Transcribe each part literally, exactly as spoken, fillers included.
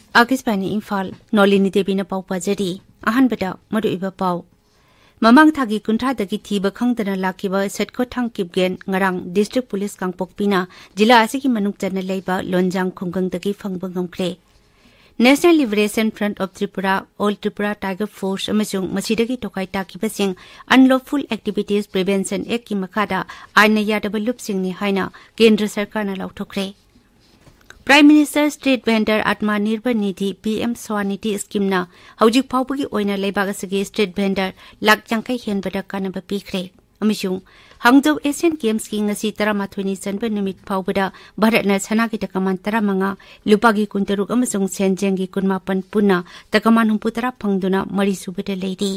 Akisbani Imphal Nolini Devi na pau pajari ahanbada madu iba pau Mamang thagi kunthadagi thiba khangdana lakiba setko thang kipgen ngarang district police kangpokpina jila asigi manuk chana leiba lonjang khungangdagi phangba ngamkre National Liberation Front of Tripura All Tripura Tiger Force amasung masidagi tokai takibasing Unlawful Activities Prevention Act ki makada aina yadaba lupsingni haina kendra sarkarna lauthokre Prime Minister Street Vendor Atmanirbhar Nidhi P M Swanidhi Scheme na hojik phawbagi oina leibak asigi street vendor lak jangkai henbada kanaba pikre amasung Hangzhou Asian Games ki ngasi taramathui ni Janwari numit phawbada Bharatna sanagi takaman taramanga lupagi kuntaruk amasung senjengi kunmapan punna takaman humputara phangduna mari subada leidi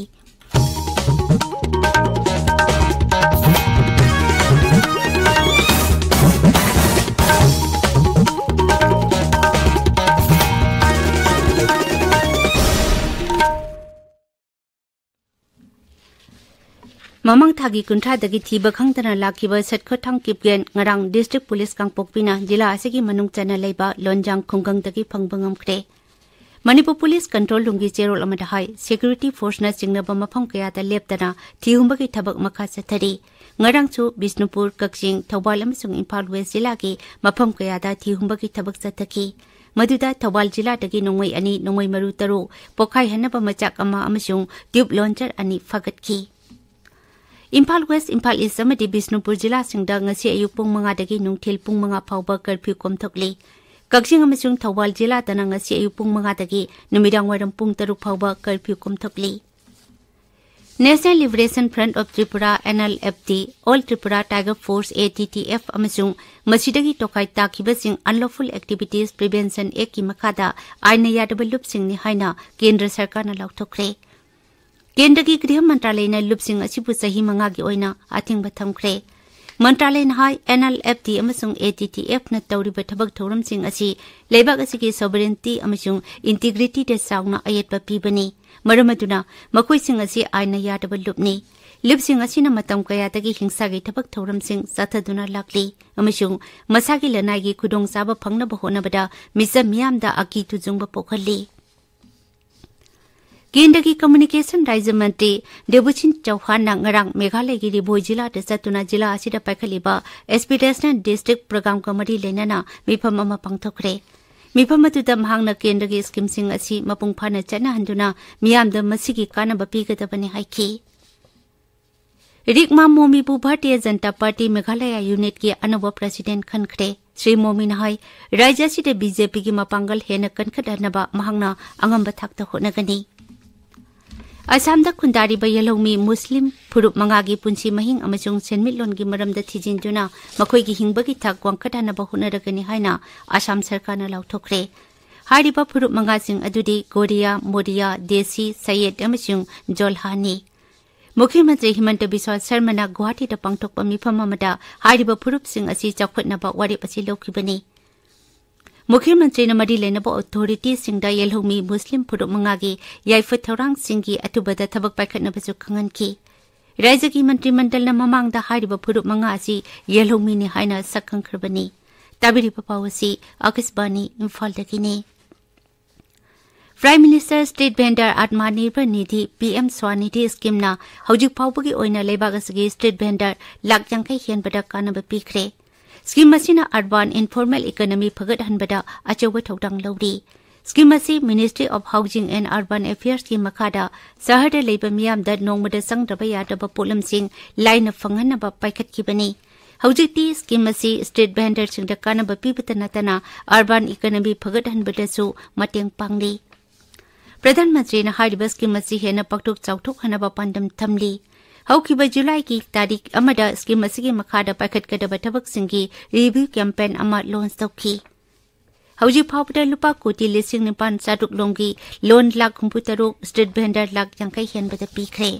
Mamang thagi kunthadagi thiba khangdana lakiba setko thang kipgen ngarang district police kangpokpina jila asigi manung chana leiba lonjang khungangdagi phangbangam khre Manipur Police Control Lungi Cherol amada hai security force na singnaba mafam kaya ta leptana thihumbagi thabak makha sathari ngarang chu Bisnupur Kakching Thawal amasung Imphal West jila ki mafam kaya da thihumbagi thabak sathaki Maduda Thawal jila dagi nongmai ani nongmai maru taru pokhai hanaba machak ama amasung tube launcher ani fagatki Imphal West, Imphal East amadi Bisnupur jila singda ngasi ayuk pung manga dagi nungthil pung manga phawba curfew komthokli Kakching amasung Thawal jila dana ngasi ayuk pung manga dagi numidang waram pung taruk phawba curfew komthokli National Liberation Front of Tripura N L F T All Tripura Tiger Force A T T F amasung masidagi tokai takibasing Unlawful Activities Prevention Act ki makada aina yadaba lupsingni haina kendra sarkarna lauthokre Kendra ki Griha Mantralay na lupsing asibu sahi manga gi oina ating bathamkre Mantralay na hai N L F T amasung A T T F na tawriba thabak thoram sing asi leibak asigi sovereignty amasung integrity de sauna ayatba pibani maramaduna makoi sing asi aina yadaba lupni lupsing asi na matam kaya tagi hingsa gi thabak thoram sing sathaduna lakli amasung masagi lanai gi khudong saba phangna bahona bada misa miyamda aki tujungba pokhalli Kendra Communication Raja Mantri Debuchin Chauhan na ngarang Meghalaya gi Riboi jila de satuna jila asida paikhaliba Aspirational District Program Committee lenana mifam ama pangthokre mifam atuda mahangna kendra gi scheme sing asi mapung phana chana handuna miyamda masigi kanaba pigadabani haiki Rikma Momi bu Bharatiya Janata Party Meghalaya Unit ki anaba president khankhre Sri Momi na hai Raja sida B J P gi mapangal hena kankhadhanaba mahangna angamba thakta honagani Asamda khundari ba yalomi Muslim phurup mangagi punsi mahing amasung senmitlon gi maramda thijinjuna makhoi gi hingbagi thak wangkhathana ba hunaragani haina Assam sarkarna lauthokre hariba phurup mangasing adudi Goria Moria Desi Sayed amasung Jolhani Mukhyamantri Himanta Biswa Sharma na Guwahati da pangthokpa mifam amada hariba phurup sing asi chawkhatna ba warip asi lokhibani Mukhyamantri na mari lenaba authority singda yelhomi Muslim phurup mangagi yaifa thorang singgi atubada thabak paikhatna basu khanganki Raja ki mantri mandal na mamangda hariba phurup manga asi yelhomi ni haina sakhangkhrbani tabiri papawasi Akisbani Imphal dagini Prime Minister Street Vendor Atmanirbhar Nidhi P M Swanidhi Scheme na hojik phawbagi oina leibak asigi street vendor lak jangkai henbada kanaba pikre Scheme asina urban informal economy phagat hanbada achawa thodang lawri Scheme asi Ministry of Housing and Urban Affairs ki makhada sahar da leiba miyam da nongmada sangraba yadaba polam sing line phanghanaba paikhat ki bani hojikti scheme asi street vendor sing da kanaba pibata natana urban economy phagat hanbada su mateng pangli Pradhan Mantri na hariba scheme asi hena paktok chawthok hanaba pandam thamli Haukiba July ki tarik amada scheme asigi makhada paikhat kadaba thabak singgi review campaign ama launch tawki Hauji phawbada lupa koti lising nipan saduk longi loan lak computerok street vendor lak jangkai henbada pikre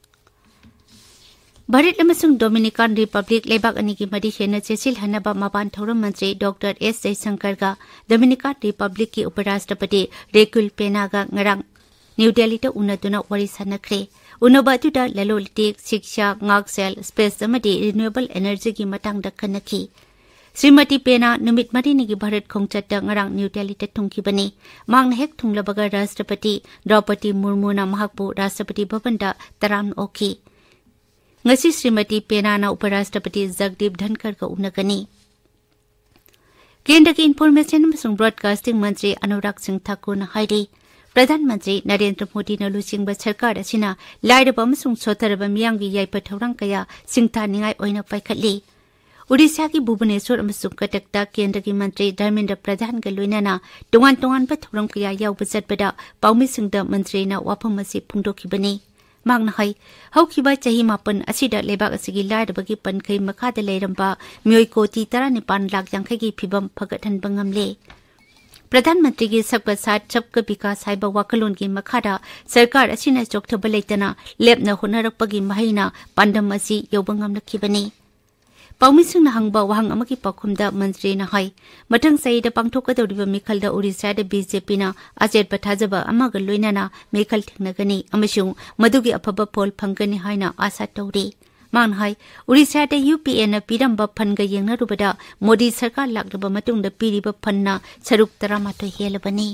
Bharat amasung Dominican Republic lebak ani ki mari hena chesil hanaba maban thoram mantri Doctor S Jaishankar ga Dominican Republic ki uparashtrapati Rekul Pena ga ngarang New Delhi ta unaduna wari sanakre Unobatu da lalolitik, siksha, ngaksel, space amadi renewable energy ki matang da kanaki. Shrimati पेना नुमित मरीनिगी Bharat खोंगचत ngarang New Delhi ta thungkibani mangna hek thunglabaga Rashtrapati Draupadi Murmu na mahakpu Rashtrapati Bhavan da taram okhi ngasi Shrimati पेना na Uparashtrapati Jagdeep Dhankar ka unagani केंद्र की information अमसुंग broadcasting मंत्री अनुराग सिंह ठाकुर ना हाइरी प्रधानमंत्री नरेंद्र मोदी ना लुचिंग सरकार असिना लाइरब अमसुंग सोथरब मियांगी याइपा थौरांग कया सिंगथानिंगाई ओइना पाइखटली उड़ीसा की भुवनेश्वर अमसुंग कटकता केंद्र की मंत्री धर्मेंद्र प्रधान का लोइनाना तोंगान तोंगान बा थौरांग कया याउब चटपदा पाउमिसिंग दा मंत्री ना वाफम असी फुंगदोखिबनी मांगना है हौखिबा चाही मापन असिदा लेबाक असिगी लाइरबगी पनखै मखादा लेरंबा मियोय कोटी तरनिपान लाख यांखैगी फिबम फगथन बंगमले प्रधानमंत्री की सबका साथ सबका विकास हाइबा वाखलोन की मखादा सरकार असिना चोकथब लेतना लेपना होनरकपगी महिना पांडम असि यौबंगम लखिबनी पाउमिसिंग ना हंगबा वहंग अमकी पाखुमदा मंत्री ना हाई मथंग सईदा पांगथोकदौरिबा मिखलदा उड़ीसादा बीजेपी ना अजेट पथाजबा अमगा लोइनाना मिखल थिंगनगनी अमसुंग मदुगी अफबा पोल फंगनी हाइना आशा तौरी मान हाई उड़ीसादा यूपीए ना पिरंबा फनगा येंगनरुबदा मोदी सरकार लाक्लबा मतुंगदा पिरिबा फन्ना सरुक तरामाथोय हेलबनी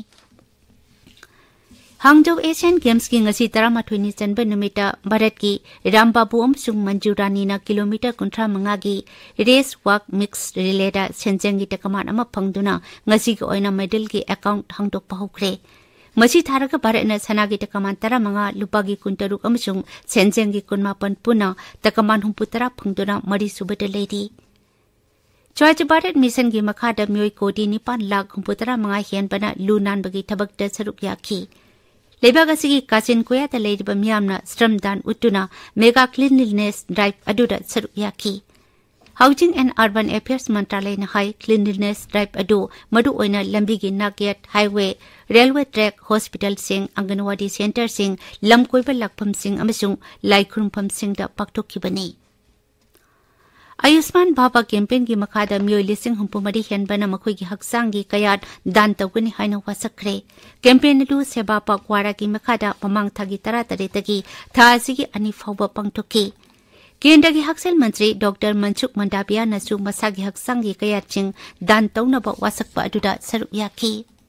हांगजौ एशियन गेम्स की ngasi तरामाथोयनी चनबा नुमिता भारत की रामबाबू अमसुंग मंजू रानी ना किलोमीटर कुंथ्रा मंगागी रेस वाक मिक्स रिलेदा सेंजेंगी तकमान अमा फंगदुना ngasi की ओइना मेडल की अकाउंट हांगदोकपा हौख्रे मसी थारगा भारतना सनागी तकमान तरा मंगा लुपागी कुंतरुक अमसुंग सेंजेंगी कुनमापन पुना तकमान हुंपुतरा फंगदुना मरी सुबदा लेदी स्वच्छ भारत मिशन की मखादा मियोय कोटी निपान लाख हुंपुतरा मंगा हेनबना लू नानबगी थबकदा सरुक याखी लेबाग असिगी कासिन कोयादा लेरिबा मियामना श्रमदान उट्टुना मेगा क्लीनलीनेस ड्राइव अदुदा सरुक याखी हाउसिंग एंड अर्बन अफेयर्स मंत्रालय ना हाई क्लीनलीनेस ड्राइव अदु मदु ओइना लंबीगी नागेट हाईवे रेलवे ट्रैक हॉस्पिटल सिंग अंगनवाड़ी सेंटर सिंग लमकोइबा लाखफम सिंग अमसुंग लाइखुरुमफम सिंग दा पाक्थोखिबनी आयुष्मान भाभा कैंपेन की मखादा मियोय लिसिंग हुंपुमरी हेनबना मखोइगी हक्सांगी कयात दान तौगनी हाइना वासखरे कैंपेन अदु सेवा पक्वारा की मखादा ममांग थागी तरा तरेतगी थासिगी अनि फावबा पंगथोखी केंद्र की हक्सेल मंत्री डॉक्टर मनसुख मंडाविया नसु मसागी हक्सांगी कयाचिंग दान तौनबा वासखबा अदुदा सरुक याखी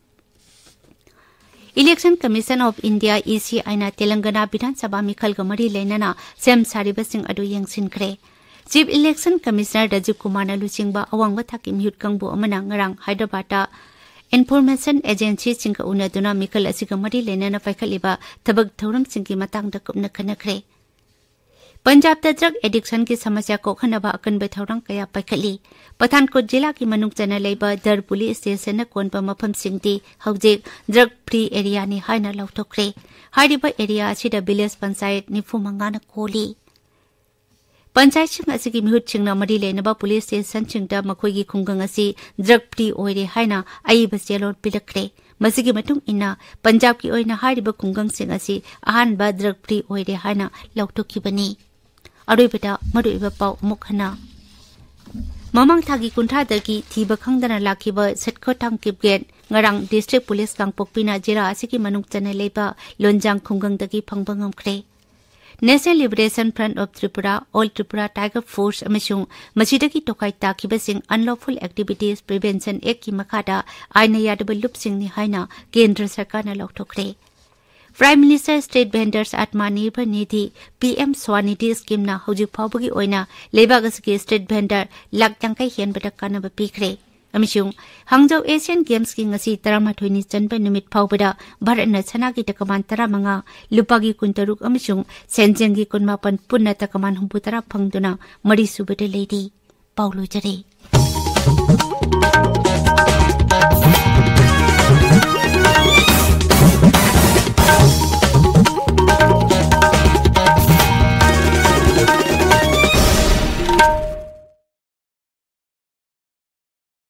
election commission of India ECI ना तेलंगाना विधानसभा मिखलगा मरी लेनना सेम सारिबसिंग अदु यंगसिनखरे chief election commissioner Rajiv Kumar लुचिंगबा अवांगबा थाकी म्यूट कंबो अमना ngarang हैदराबाद इन्फॉर्मेशन एजेंसी सिंह उनदुना मिखल असिगा मरी लेनना पाइखलिबा थबक थौरम सिंगी मतंगदा कुपना खनखरे पंजाब दा ड्रग एडिक्शन की समस्या को खनबा अकनबे थौरंग कया पाइखली पठानकोट जिला की मनुक जना लेबा दर पुलिस स्टेशन कोनबा मफम सिंगदी हौजे ड्रग फ्री एरिया नि हाइना लौथोखरे हाइरिबा एरिया असिदा विलेज पंचायत निफु मंगाना कोली पंचायत सिंह असिगी मिहुत सिंगना मरी लेनबा पुलिस स्टेशन सिंगदा मखोइगी खुंगंग असि ड्रग फ्री ओइरे हाइना अइबा जेलोर पिलखरे मसिगी मतुंग इना पंजाब की ओइना हारिबा खुंगंग सिंग असि अहानबा ड्रग फ्री ओइरे हाइना लौथोखिबनी अरोइबदा मरुइबा पाउ मुखना ममंग थागी कुंथादगी थीबा खंगदना लाखिबा सटखोटांग किपगेट ngarang district police kangpokpina jira asigi manung chana leiba lonjang khunggangdagi phangbangam National Liberation Front of Tripura, All Tripura Tiger Force amasung masidagi tokai takibasing Unlawful Activities Prevention Act ki makhada aina yadaba lupsing ni haina kendra sarkar na lauthokre. Prime Minister State Vendors Atmanirbhar Nidhi P M Swanidhi scheme na hojik phawbagi oina lebagasgi state vendor lakh tangkai henbada kanaba pikre. अमिशुं Hangzhou Asian Games की ngasi taramathoini chanba numit phawbada bharatna chanagi takaman taramanga lupagi kuntaruk अमिशुं senjengi kunmapan punna takaman humputara phangduna mari subada leidi paulo jare